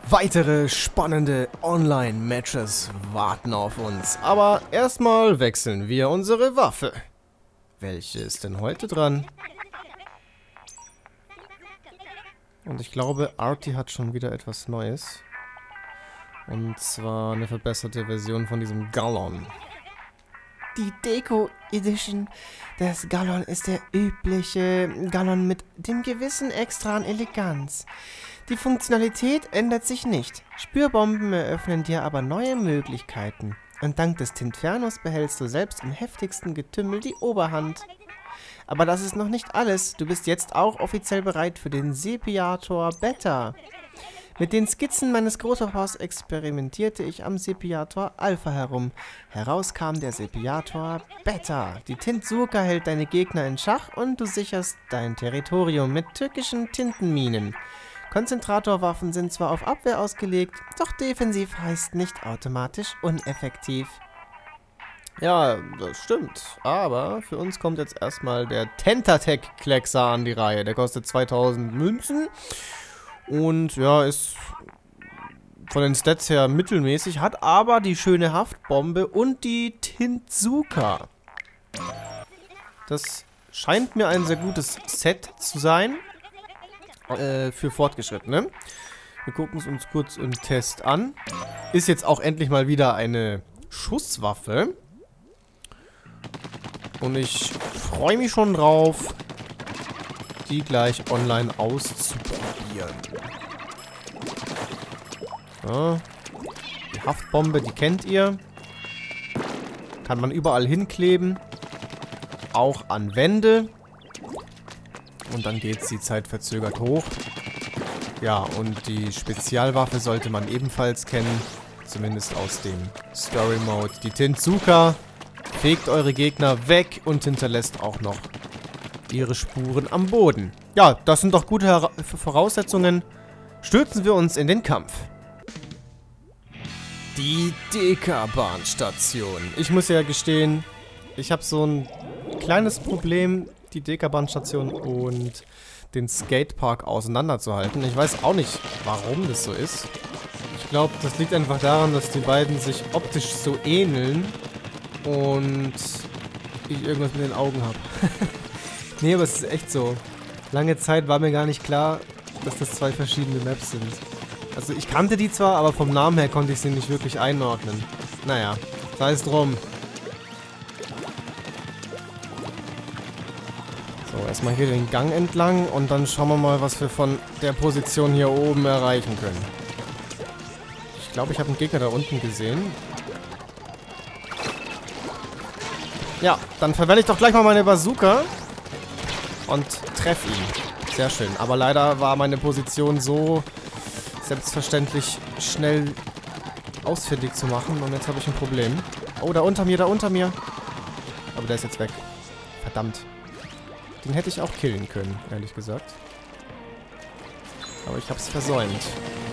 Weitere spannende Online-Matches warten auf uns. Aber erstmal wechseln wir unsere Waffe. Welche ist denn heute dran? Und ich glaube, Artie hat schon wieder etwas Neues. Und zwar eine verbesserte Version von diesem Gallon. Die Deko Edition des Gallon ist der übliche Gallon mit dem gewissen Extra an Eleganz. Die Funktionalität ändert sich nicht. Spürbomben eröffnen dir aber neue Möglichkeiten. Und dank des Tinfernos behältst du selbst im heftigsten Getümmel die Oberhand. Aber das ist noch nicht alles. Du bist jetzt auch offiziell bereit für den Sepiator Beta. Mit den Skizzen meines Großpapas experimentierte ich am Sepiator Alpha herum. Heraus kam der Sepiator Beta. Die Tintsuka hält deine Gegner in Schach und du sicherst dein Territorium mit türkischen Tintenminen. Konzentratorwaffen sind zwar auf Abwehr ausgelegt, doch defensiv heißt nicht automatisch uneffektiv. Ja, das stimmt. Aber für uns kommt jetzt erstmal der Tentatec-Kleckser an die Reihe. Der kostet 2000 Münzen. Und ja, ist von den Stats her mittelmäßig, hat aber die schöne Haftbombe und die Tintsuka. Das scheint mir ein sehr gutes Set zu sein. Für Fortgeschrittene. Wir gucken es uns kurz im Test an. Ist jetzt auch endlich mal wieder eine Schusswaffe. Und ich freue mich schon drauf, die gleich online auszuprobieren. So. Die Haftbombe, die kennt ihr. Kann man überall hinkleben. Auch an Wände. Und dann geht sie zeitverzögert hoch. Ja, und die Spezialwaffe sollte man ebenfalls kennen. Zumindest aus dem Story Mode. Die Tintsuka fegt eure Gegner weg und hinterlässt auch noch ihre Spuren am Boden. Ja, das sind doch gute Voraussetzungen. Stürzen wir uns in den Kampf. Die Dekabahnstation. Ich muss ja gestehen, ich habe so ein kleines Problem, die Dekabahnstation und den Skatepark auseinanderzuhalten. Ich weiß auch nicht, warum das so ist. Ich glaube, das liegt einfach daran, dass die beiden sich optisch so ähneln und ich irgendwas mit den Augen habe. Nee, aber es ist echt so. Lange Zeit war mir gar nicht klar, dass das zwei verschiedene Maps sind. Also ich kannte die zwar, aber vom Namen her konnte ich sie nicht wirklich einordnen. Naja, sei es drum. So, erstmal hier den Gang entlang und dann schauen wir mal, was wir von der Position hier oben erreichen können. Ich glaube, ich habe einen Gegner da unten gesehen. Ja, dann verwende ich doch gleich mal meine Bazooka und treffe ihn. Sehr schön. Aber leider war meine Position so selbstverständlich schnell ausfindig zu machen und jetzt habe ich ein Problem. Oh, da unter mir, da unter mir. Aber der ist jetzt weg. Verdammt. Den hätte ich auch killen können, ehrlich gesagt. Aber ich habe es versäumt.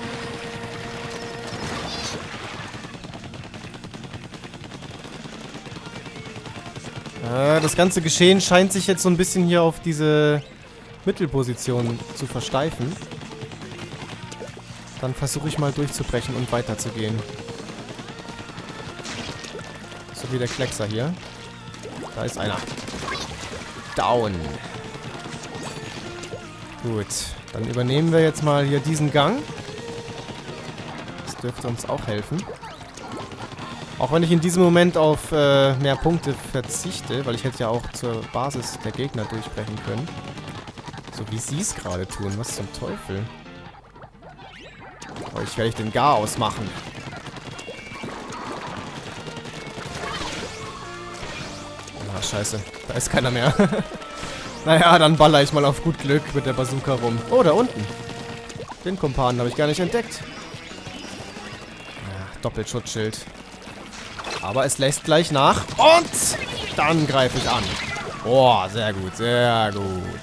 Das ganze Geschehen scheint sich jetzt so ein bisschen hier auf diese Mittelposition zu versteifen. Dann versuche ich mal durchzubrechen und weiterzugehen. So wie der Kleckser hier. Da ist einer. Down. Gut, dann übernehmen wir jetzt mal hier diesen Gang. Das dürfte uns auch helfen. Auch wenn ich in diesem Moment auf mehr Punkte verzichte, weil ich hätte ja auch zur Basis der Gegner durchbrechen können. So wie sie es gerade tun. Was zum Teufel? Euch werde ich den Gar ausmachen. Ah, scheiße. Da ist keiner mehr. Naja, dann baller ich mal auf gut Glück mit der Bazooka rum. Oh, da unten. Den Kumpanen habe ich gar nicht entdeckt. Ja, Doppelschutzschild. Aber es lässt gleich nach. Und dann greife ich an. Oh, sehr gut, sehr gut.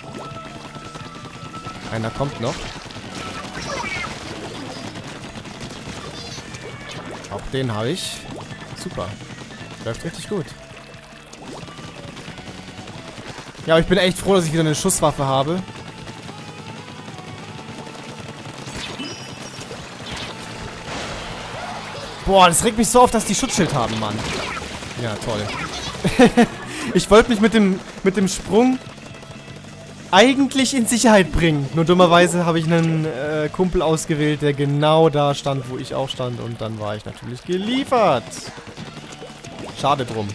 Einer kommt noch. Auch den habe ich. Super. Läuft richtig gut. Ja, aber ich bin echt froh, dass ich wieder eine Schusswaffe habe. Boah, das regt mich so auf, dass die Schutzschild haben, Mann. Ja, toll. Ich wollte mich mit dem Sprung eigentlich in Sicherheit bringen. Nur dummerweise habe ich einen Kumpel ausgewählt, der genau da stand, wo ich auch stand. Und dann war ich natürlich geliefert. Schade drum.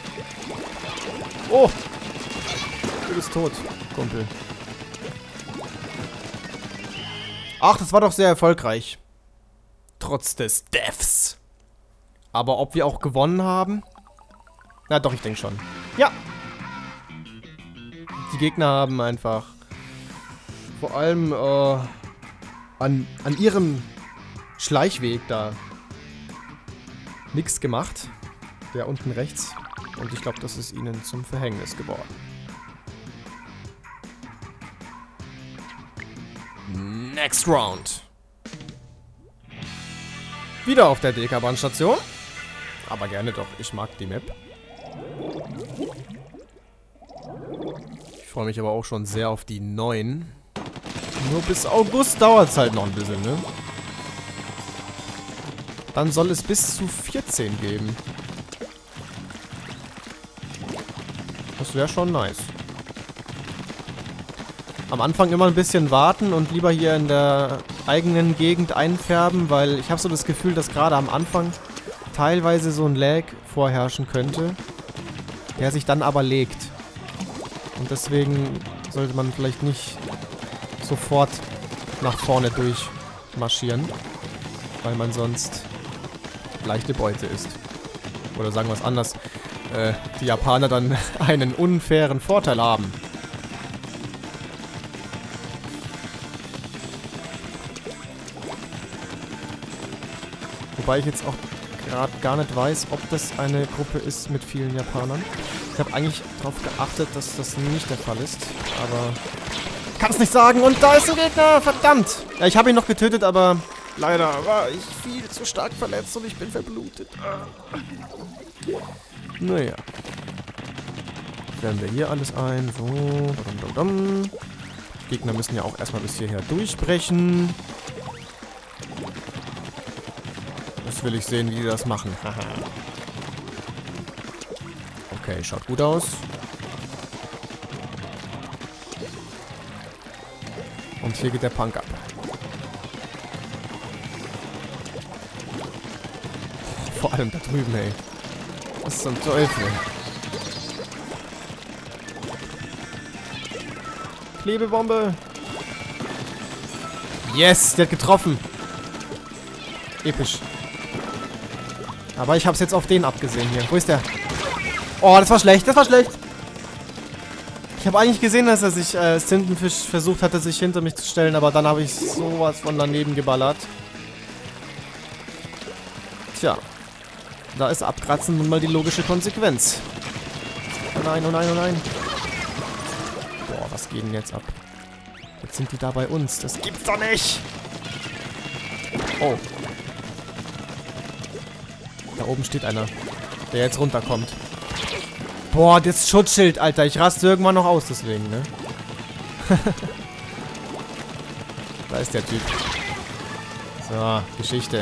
Oh! Du bist tot, Kumpel. Ach, das war doch sehr erfolgreich. Trotz des Deaths. Aber ob wir auch gewonnen haben? Na doch, ich denke schon. Ja! Die Gegner haben einfach vor allem an ihrem Schleichweg da nichts gemacht. Der unten rechts. Und ich glaube, das ist ihnen zum Verhängnis geworden. Next Round. Wieder auf der DK-Bahnstation. Aber gerne doch, ich mag die Map. Ich freue mich aber auch schon sehr auf die neuen. Nur bis August dauert es halt noch ein bisschen, ne? Dann soll es bis zu 14 geben. Das wäre schon nice. Am Anfang immer ein bisschen warten und lieber hier in der eigenen Gegend einfärben, weil ich habe so das Gefühl, dass gerade am Anfang teilweise so ein Lag vorherrschen könnte, der sich dann aber legt. Und deswegen sollte man vielleicht nicht sofort nach vorne durchmarschieren, weil man sonst leichte Beute ist. Oder sagen wir es anders, die Japaner dann einen unfairen Vorteil haben. Wobei ich jetzt auch gerade gar nicht weiß, ob das eine Gruppe ist mit vielen Japanern. Ich habe eigentlich darauf geachtet, dass das nicht der Fall ist, aber kann es nicht sagen. Und da ist ein Gegner, verdammt! Ja, ich habe ihn noch getötet, aber leider war ich viel zu stark verletzt und ich bin verblutet. Naja. Stellen wir hier alles ein. So. Gegner müssen ja auch erstmal bis hierher durchbrechen. Das will ich sehen, wie die das machen. Okay, schaut gut aus. Und hier geht der Punk ab. Vor allem da drüben, ey. Was zum Teufel? Klebebombe. Yes, der hat getroffen. Episch. Aber ich hab's jetzt auf den abgesehen hier. Wo ist der? Oh, das war schlecht, das war schlecht. Ich habe eigentlich gesehen, dass er sich Tintenfisch versucht hatte, sich hinter mich zu stellen, aber dann habe ich sowas von daneben geballert. Tja. Da ist Abkratzen nun mal die logische Konsequenz. Oh nein, oh nein, oh nein. Boah, was geht denn jetzt ab? Jetzt sind die da bei uns. Das gibt's doch nicht! Oh. Da oben steht einer, der jetzt runterkommt. Boah, das Schutzschild, Alter. Ich raste irgendwann noch aus, deswegen, ne? Da ist der Typ. So, Geschichte.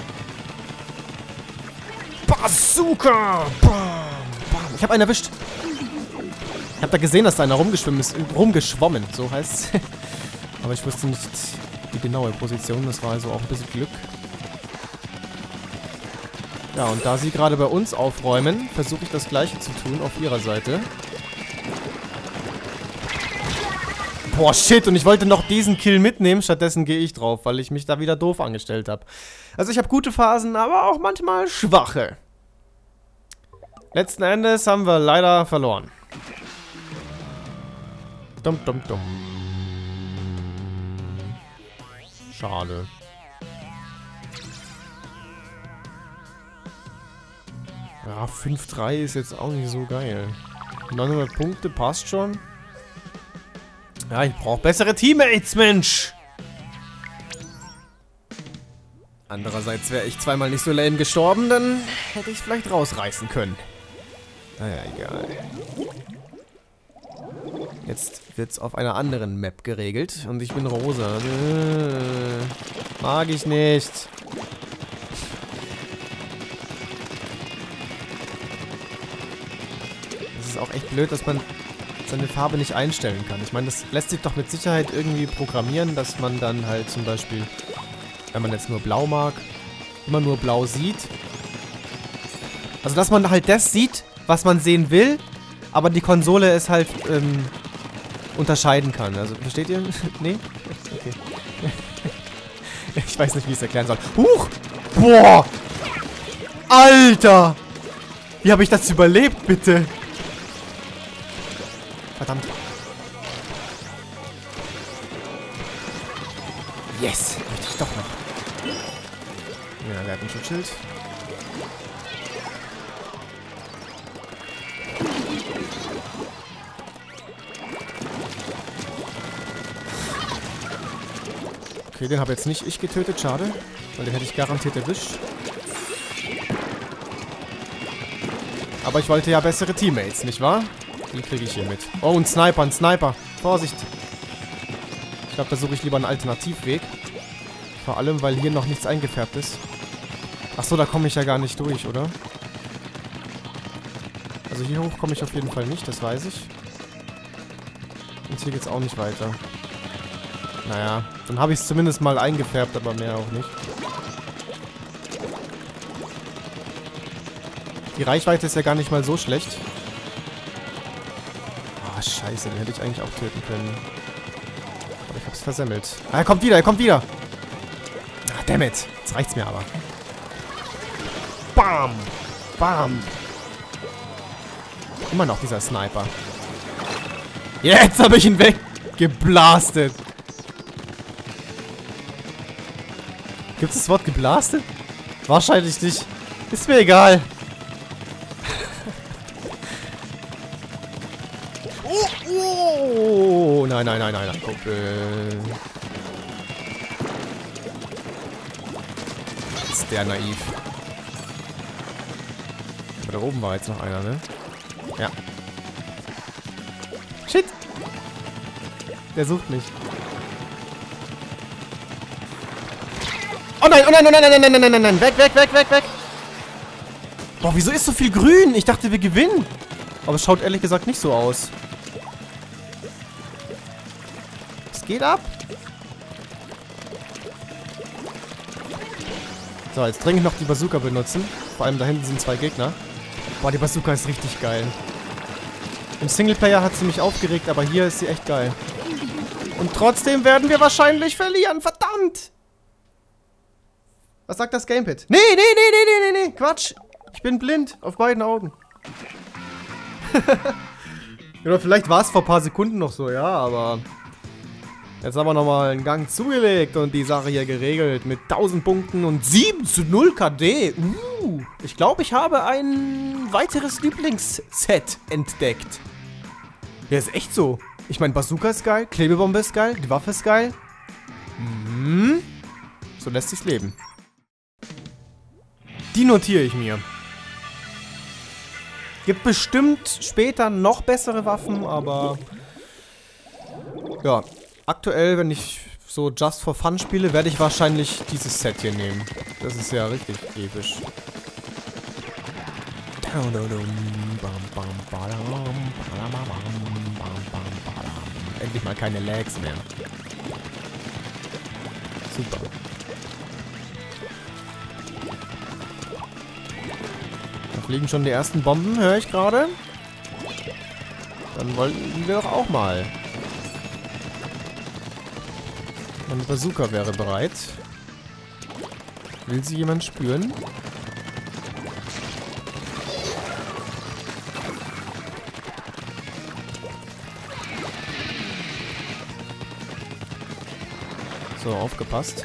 Bazooka! Bam, bam. Ich habe einen erwischt. Ich habe da gesehen, dass da einer rumgeschwommen ist. Rumgeschwommen, so heißt's. Aber ich wusste nicht die genaue Position. Das war also auch ein bisschen Glück. Ja, und da sie gerade bei uns aufräumen, versuche ich das Gleiche zu tun auf ihrer Seite. Boah, shit, und ich wollte noch diesen Kill mitnehmen, stattdessen gehe ich drauf, weil ich mich da wieder doof angestellt habe. Also ich habe gute Phasen, aber auch manchmal schwache. Letzten Endes haben wir leider verloren. Dumm, dumm, dumm. Schade. Ja, 5-3 ist jetzt auch nicht so geil. 900 Punkte passt schon. Ja, ich brauche bessere Teammates, Mensch! Andererseits wäre ich zweimal nicht so lame gestorben, dann hätte ich es vielleicht rausreißen können. Naja, egal. Jetzt wird's auf einer anderen Map geregelt und ich bin rosa. Mag ich nicht. ist auch echt blöd, dass man seine Farbe nicht einstellen kann. Ich meine, das lässt sich doch mit Sicherheit irgendwie programmieren, dass man dann halt zum Beispiel, wenn man jetzt nur blau mag, immer nur blau sieht. Also, dass man halt das sieht, was man sehen will, aber die Konsole es halt unterscheiden kann. Also, versteht ihr? Nee? Okay. Ich weiß nicht, wie ich es erklären soll. Huch! Boah! Alter! Wie habe ich das überlebt, bitte? Verdammt. Yes! Möchte ich doch noch. Ja, wir hatten ein Schutzschild. Okay, den habe jetzt nicht ich getötet, schade. Weil den hätte ich garantiert erwischt. Aber ich wollte ja bessere Teammates, nicht wahr? Die kriege ich hier mit. Oh, ein Sniper, ein Sniper. Vorsicht. Ich glaube, da suche ich lieber einen Alternativweg. Vor allem, weil hier noch nichts eingefärbt ist. Achso, da komme ich ja gar nicht durch, oder? Also hier hoch komme ich auf jeden Fall nicht, das weiß ich. Und hier geht's auch nicht weiter. Naja, dann habe ich es zumindest mal eingefärbt, aber mehr auch nicht. Die Reichweite ist ja gar nicht mal so schlecht. Ah, scheiße, den hätte ich eigentlich auch töten können. Aber ich hab's versemmelt. Ah, er kommt wieder, er kommt wieder! Ah, dammit. Jetzt reicht's mir aber. Bam! Bam! Immer noch dieser Sniper. Jetzt habe ich ihn weggeblastet. Gibt es das Wort geblastet? Wahrscheinlich nicht. Ist mir egal. Oh, nein, nein, nein, nein, nein, Kumpel. Ist der naiv. Aber da oben war jetzt noch einer, ne? Ja. Shit. Der sucht mich. Oh nein, oh nein, oh nein, nein, nein, nein, nein, nein, nein. Weg, weg, weg, weg, weg. Boah, wieso ist so viel grün? Ich dachte, wir gewinnen. Aber es schaut ehrlich gesagt nicht so aus. Es geht ab. So, jetzt dringend noch die Bazooka benutzen. Vor allem da hinten sind 2 Gegner. Boah, die Bazooka ist richtig geil. Im Singleplayer hat sie mich aufgeregt, aber hier ist sie echt geil. Und trotzdem werden wir wahrscheinlich verlieren. Verdammt! Was sagt das Gamepad? Nee, nee, nee, nee, nee, nee, nee. Quatsch. Ich bin blind. Auf beiden Augen. Oder vielleicht war es vor ein paar Sekunden noch so, ja, aber... Jetzt haben wir nochmal einen Gang zugelegt und die Sache hier geregelt mit 1000 Punkten und 7:0 KD. Ich glaube, ich habe ein weiteres Lieblingsset entdeckt. Ja, ist echt so. Ich meine, Bazooka ist geil, Klebebombe ist geil, die Waffe ist geil. So lässt sich's leben. Die notiere ich mir. Gibt bestimmt später noch bessere Waffen, aber... Ja, aktuell, wenn ich so Just for Fun spiele, werde ich wahrscheinlich dieses Set hier nehmen. Das ist ja richtig episch. Endlich mal keine Lags mehr. Super. Da fliegen schon die ersten Bomben, höre ich gerade. Dann wollten wir doch auch mal. Meine Bazooka wäre bereit. Will sie jemand spüren? So, aufgepasst.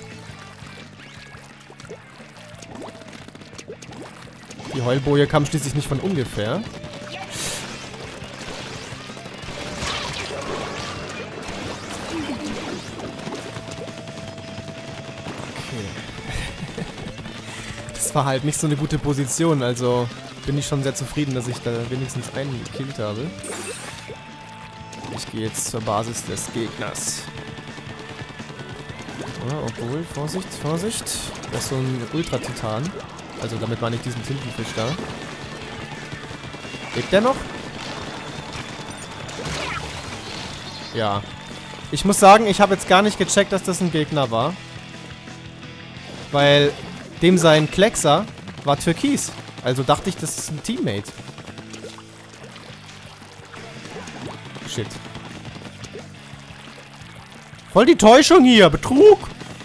Die Heulboje kam schließlich nicht von ungefähr. Okay. Das war halt nicht so eine gute Position, also bin ich schon sehr zufrieden, dass ich da wenigstens einen gekillt habe. Ich gehe jetzt zur Basis des Gegners. Ja, obwohl, Vorsicht, Vorsicht. Das ist so ein Ultra-Titan. Also damit meine ich diesen Tintenfisch da. Lebt der noch? Ja. Ich muss sagen, ich habe jetzt gar nicht gecheckt, dass das ein Gegner war. Weil dem sein Kleckser war türkis. Also dachte ich, das ist ein Teammate. Shit. Voll die Täuschung hier. Betrug.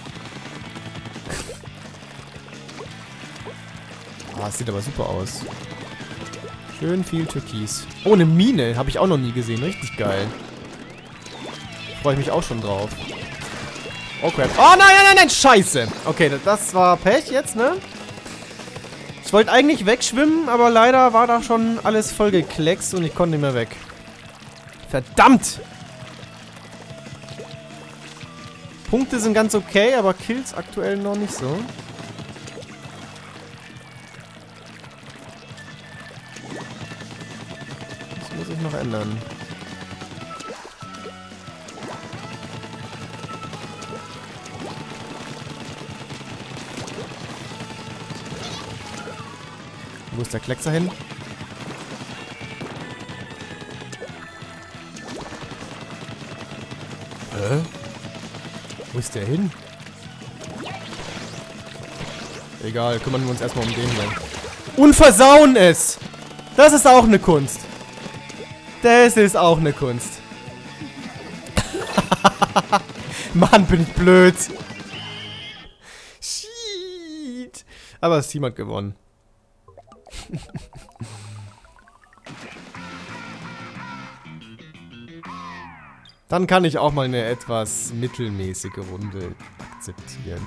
Ah, das sieht aber super aus. Schön viel Türkis. Oh, eine Mine. Habe ich auch noch nie gesehen. Richtig geil. Freue ich mich auch schon drauf. Oh, crap. Oh, nein, nein, nein, nein. Scheiße. Okay, das war Pech jetzt, ne? Ich wollte eigentlich wegschwimmen, aber leider war da schon alles voll gekleckst und ich konnte nicht mehr weg. Verdammt! Punkte sind ganz okay, aber Kills aktuell noch nicht so. Das muss ich noch ändern. Wo ist der Kleckser hin? Hä? Wo ist der hin? Egal, kümmern wir uns erstmal um den hier. Und versauen es! Das ist auch eine Kunst. Das ist auch eine Kunst. Mann, bin ich blöd. Shit. Aber das Team hat gewonnen. Dann kann ich auch mal eine etwas mittelmäßige Runde akzeptieren.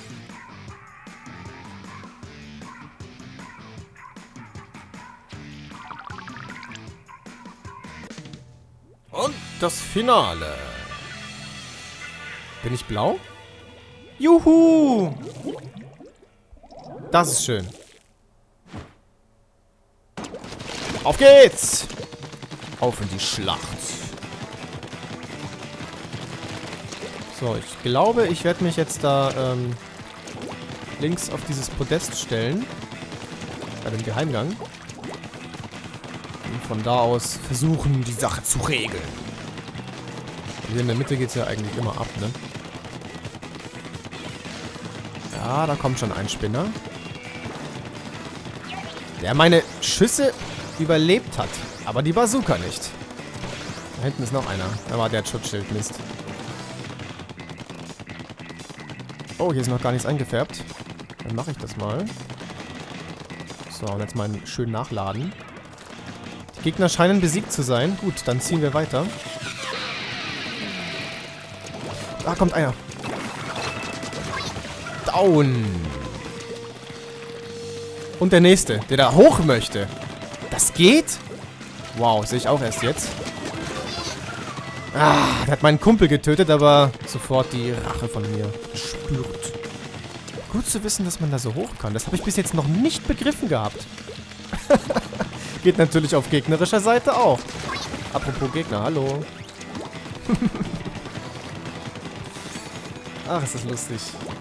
Und das Finale. Bin ich blau? Juhu! Das ist schön. Auf geht's! Auf in die Schlacht. So, ich glaube, ich werde mich jetzt da links auf dieses Podest stellen. Bei dem Geheimgang. Und von da aus versuchen, die Sache zu regeln. Hier in der Mitte geht es ja eigentlich immer ab, ne? Ja, da kommt schon ein Spinner. Der meine Schüsse überlebt hat. Aber die Bazooka nicht. Da hinten ist noch einer. Da war der Schutzschild, Mist. Oh, hier ist noch gar nichts eingefärbt. Dann mache ich das mal. So, und jetzt mal schön nachladen. Die Gegner scheinen besiegt zu sein. Gut, dann ziehen wir weiter. Da kommt einer. Down. Und der nächste, der da hoch möchte. Das geht? Wow, sehe ich auch erst jetzt. Ah, der hat meinen Kumpel getötet, aber sofort die Rache von mir gespürt. Gut zu wissen, dass man da so hoch kann. Das habe ich bis jetzt noch nicht begriffen gehabt. Geht natürlich auf gegnerischer Seite auch. Apropos Gegner, hallo. Ach, ist das lustig.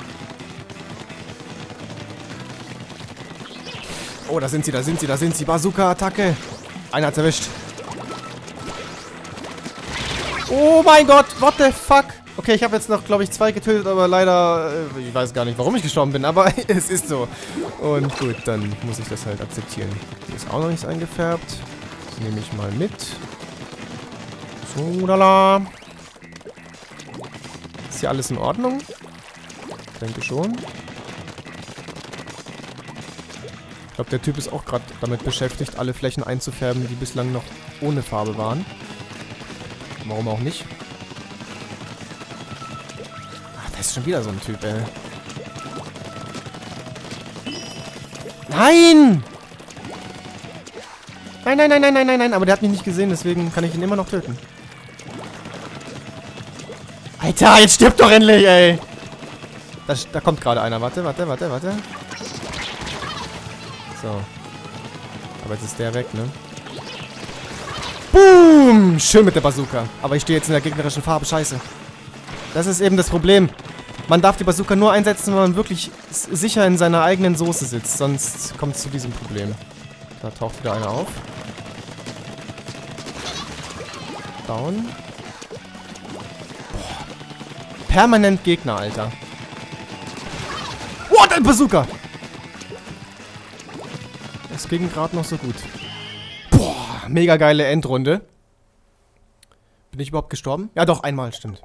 Oh, da sind sie, da sind sie, da sind sie. Bazooka-Attacke. Einer hat's erwischt. Oh mein Gott, what the fuck? Okay, ich habe jetzt noch, glaube ich, 2 getötet, aber leider, ich weiß gar nicht, warum ich gestorben bin, aber es ist so. Und gut, dann muss ich das halt akzeptieren. Hier ist auch noch nichts eingefärbt. Das nehme ich mal mit. So, lala. Ist hier alles in Ordnung? Ich denke schon. Ich glaube, der Typ ist auch gerade damit beschäftigt, alle Flächen einzufärben, die bislang noch ohne Farbe waren. Warum auch nicht? Ach, da ist schon wieder so ein Typ, ey. Nein! Nein, nein, nein, nein, nein, nein, nein. Aber der hat mich nicht gesehen, deswegen kann ich ihn immer noch töten. Alter, jetzt stirbt doch endlich, ey! Da kommt gerade einer. Warte, warte, warte, warte. So. Aber jetzt ist der weg, ne? Boom! Schön mit der Bazooka. Aber ich stehe jetzt in der gegnerischen Farbe. Scheiße. Das ist eben das Problem. Man darf die Bazooka nur einsetzen, wenn man wirklich sicher in seiner eigenen Soße sitzt. Sonst kommt es zu diesem Problem. Da taucht wieder einer auf. Down. permanent Gegner, Alter. What, ein Bazooka! Es ging gerade noch so gut. Boah, mega geile Endrunde. Bin ich überhaupt gestorben? Ja doch, einmal, stimmt.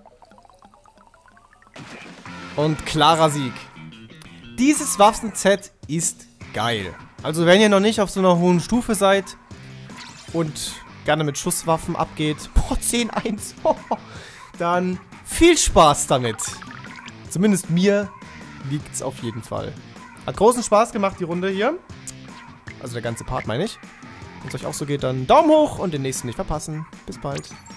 Und klarer Sieg. Dieses Waffenset ist geil. Also wenn ihr noch nicht auf so einer hohen Stufe seid und gerne mit Schusswaffen abgeht, boah, 10-1, dann viel Spaß damit. Zumindest mir liegt's auf jeden Fall. Hat großen Spaß gemacht, die Runde hier. Also der ganze Part, meine ich. Wenn es euch auch so geht, dann Daumen hoch und den nächsten nicht verpassen. Bis bald.